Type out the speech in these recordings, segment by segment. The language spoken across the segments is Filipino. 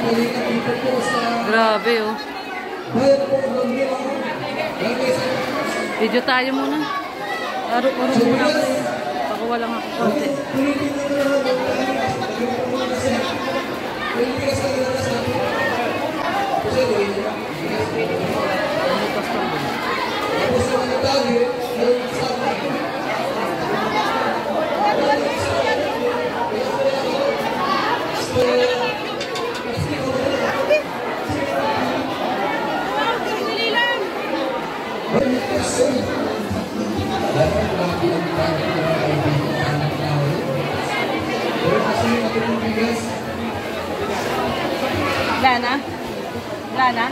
Grabe oh. Video tayo muna. Aro-aro muna ako. Pakuha lang ako konti. Lana? Lana?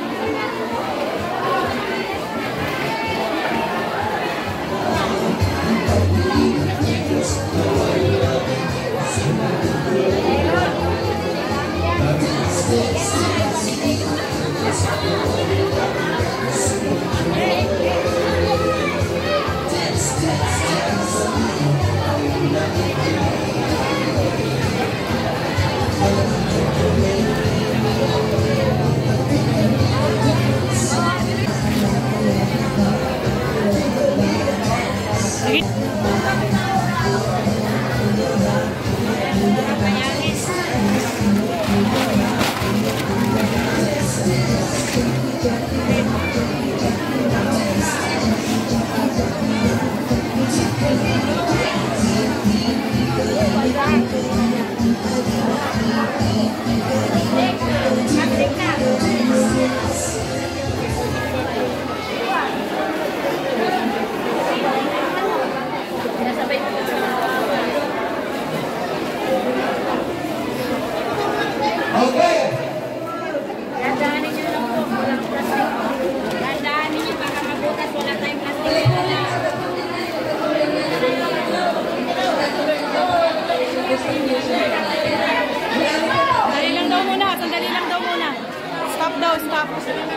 Sandali lang daw muna. Stop daw, stop.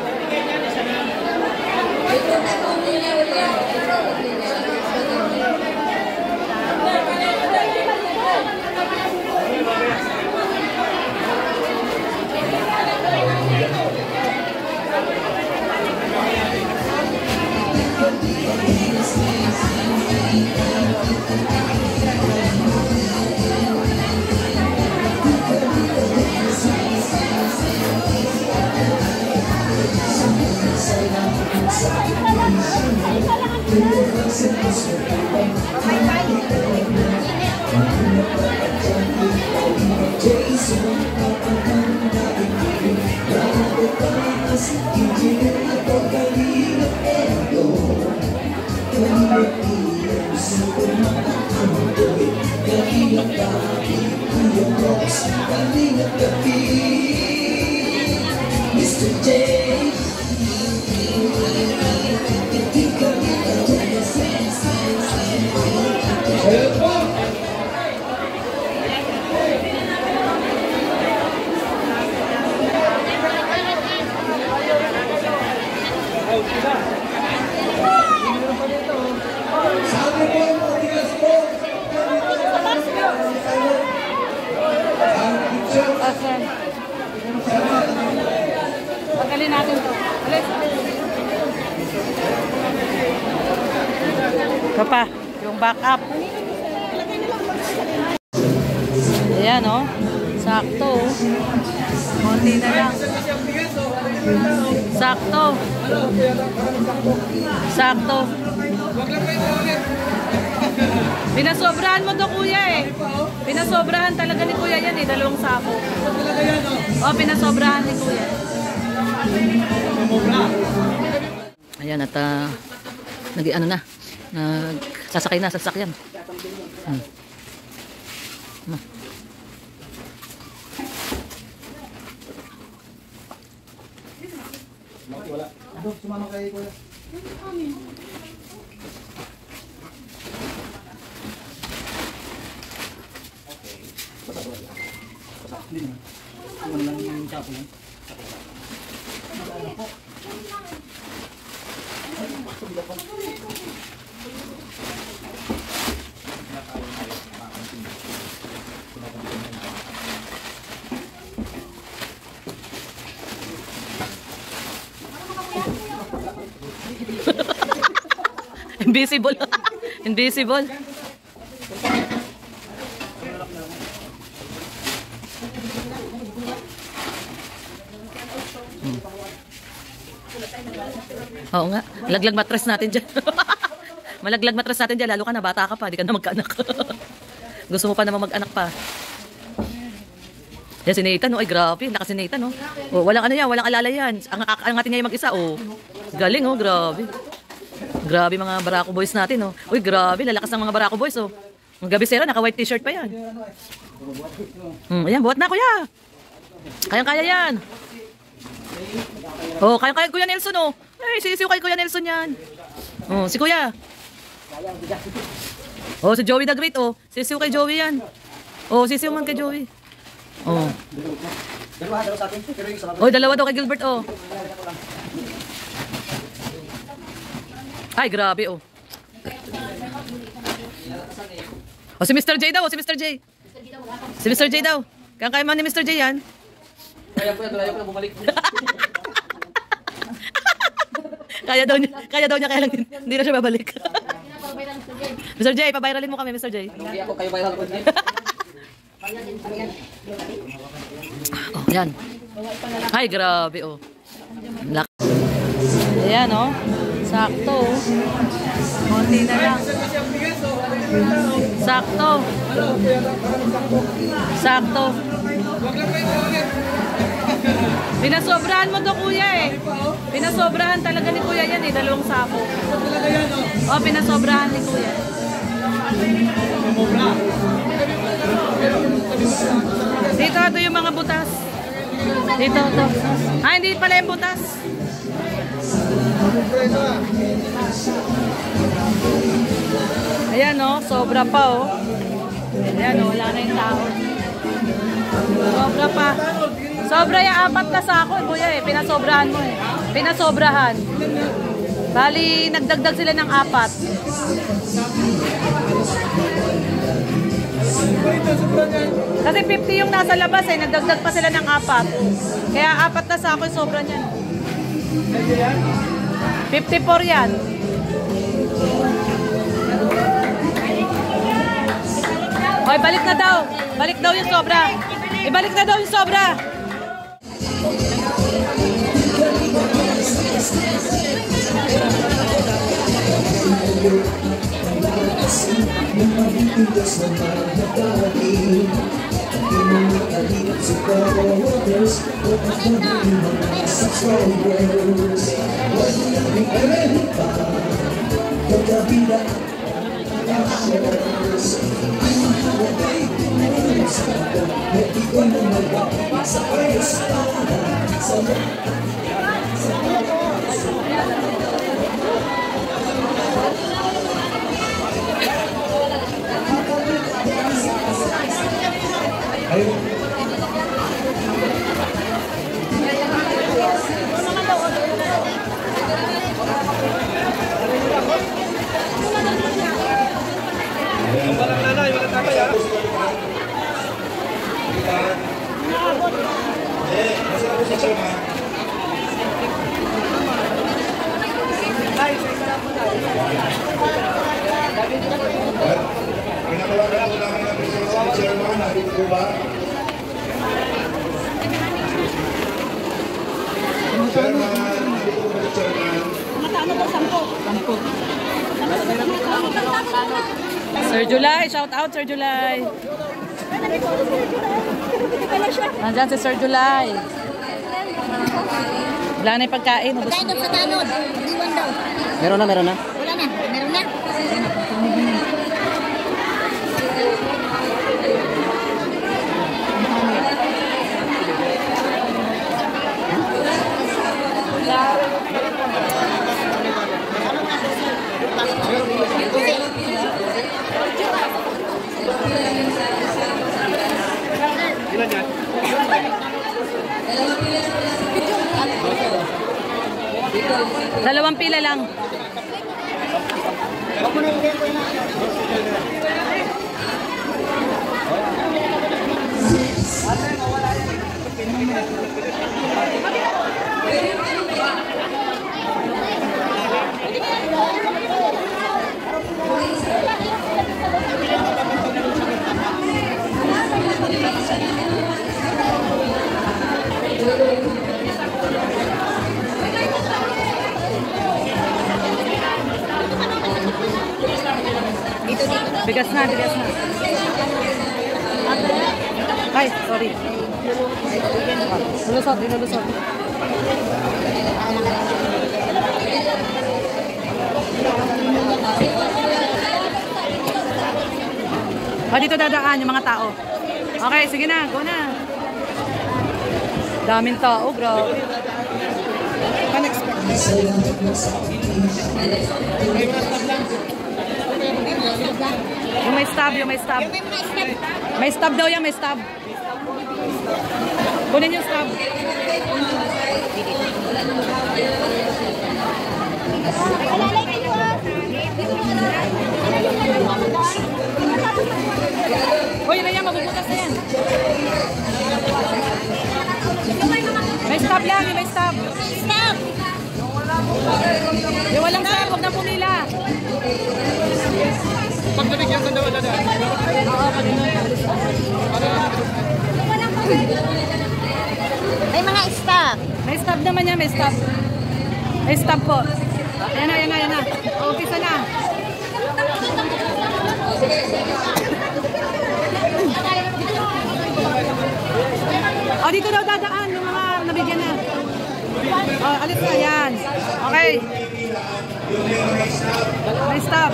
Mr. J. Pagkalin natin to. Alis. Ito pa, yung backup. Ayan o. Sakto. Konti na lang. Sakto. Sakto. Pinasobrahan mo to kuya eh. Pinasobrahan talaga ni kuya yan eh. 2 sako. O, pinasobrahan ni kuya. Ayan at ano na. Sasakay na sa sasakyan. Sumama kayo kuya. Kuman lang yung chapo lang. Invisible. Invisible. Oo nga. Laglag mattress natin dyan. Malaglag mattress natin dyan. Lalo ka na, bata ka pa. Di ka na magkaanak. Gusto mo pa naman mag-anak pa. Yan si Nathan, oh. Ay, grabe. Lakas si Nathan, oh. Oh, walang ano yan, walang alala yan. Ang atin niya yung mag-isa, oh. Galing, oh. Grabe. Grabe mga Barako boys natin, oh. Uy, grabe. Lalakas ng mga Barako boys, oh. Ang gabi sera, naka-white t-shirt pa yan. Ayan, buhat na, kuya. Kayang-kaya yan. Oh, kayang-kaya Kuya Nelson, oh. Ay, sisiw kay Kuya Nelson yan. Oh, si Kuya. Oh, si Joey the Great, oh. Sisiw kay Joey yan. Oh, sisiw man kay Joey. Oh. Oh, dalawa daw kay Gilbert, oh. Ay, grabe, oh. Oh, si Mr. J daw, oh, si Mr. J. Si Mr. J daw. Kaya man ni Mr. J yan. Kaya ko na bumalik. Kaya daw niya, kaya lang hindi na siya babalik. Mr. J, pabayralin mo kami, Mr. J. Hindi ako kayo viral ko. Oh, yan. Ay, grabe, oh. Ayan, oh. Sakto, oh. Konti na lang. Sakto. Sakto. Pinasobrahan mo to, kuya, eh. Pinasobrahan talaga ni kuya yan, eh. 2 sako. Oh, pinasobrahan ni kuya. Dito, ito yung mga butas. Dito, ito. Ah, hindi pala yung butas. Ayan, oh. Sobra pa, oh. Ayan, oh. Wala na yung tao. Sobra pa. Sobra yung 4 na sako, kuya, eh. Pinasobrahan mo, eh. Pinasobrahan. Bali, nagdagdag sila ng 4. Kasi 50 yung nasa labas, eh. Nagdagdag pa sila ng 4. Kaya 4 na sako yung sobra niyan. 54 yan. Hoy, balik na daw. Balik daw yung sobra. Ibalik na daw yung sobra. Sir July, shout out Sir July. Nandyan si Sir July. Wala na yung pagkain. Pagkain doon sa tanod. Iwan daw. Meron na. Wala na. Meron na. Ilan yan? 2 pila lang. Bigas na, bigas na. Ay, sorry. Lulusot, nilulusot. Dito dadaan yung mga tao. Okay, sige na, go na. Daming tao, grabe. Yung may stab, yung may stab. May stab daw yan, may stab. Kunin yung stab. Uy, na yan, mabubutas na yan. May stab lang, may stab. Yung walang stab, huwag na pumila. Pag nabigyan ka daw na dahil. Oo, kanina. May mga staff. May stab naman yan, may stab. May stab po. Ayan na, ayan na, ayan na. Umpisa na. O, dito daw dadaan yung mga nabigyan na. O, alis na, yan. Okay. May stab.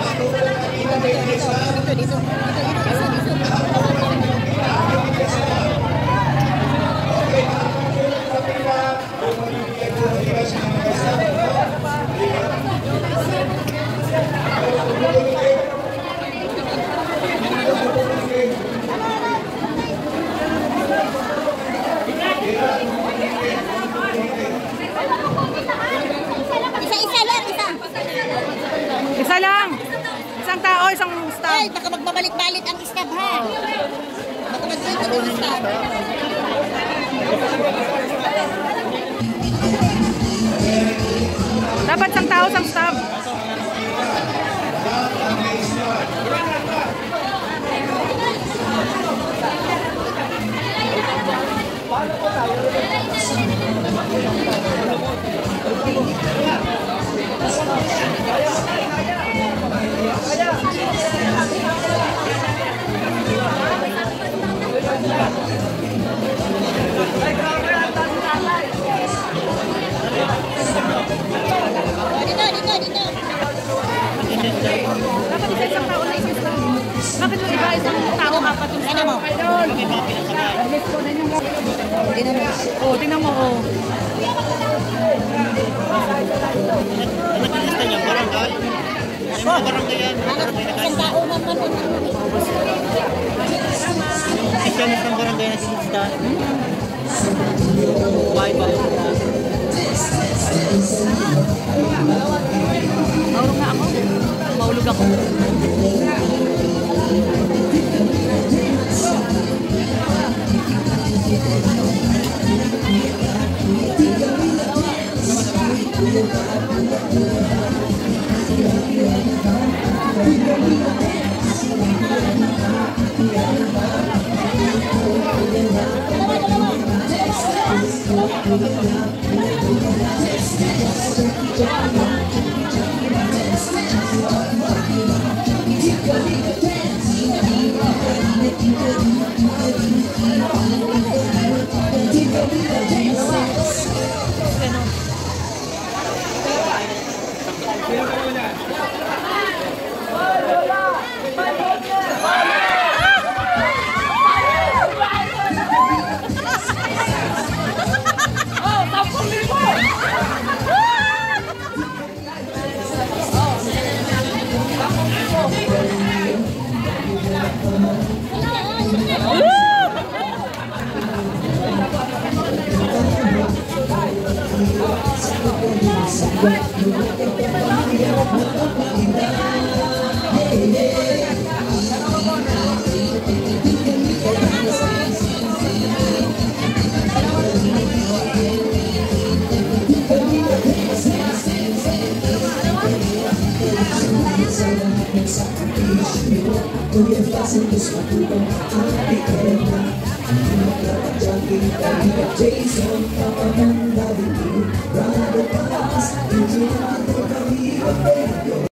Isa-isa lang, isa. Isa lang. Isang tao, isang stab. Ay, baka magbabalik-balik ang staff ha. Baka magdito ang staff. Dapat isang tao, isang stab. Dito. Dapat isa isang tao na isang stab. Bakit yung iba isang tao, apat yung stab? Oh, tingnan mo, oh. Naglista niya, barangay. Ano mga barangay yan? Isang tao naman. Isa na isang barangay na sinista. Buhay ba? Maulog na ako. Maulog ako. Jason, Papa, and Daddy, run the past,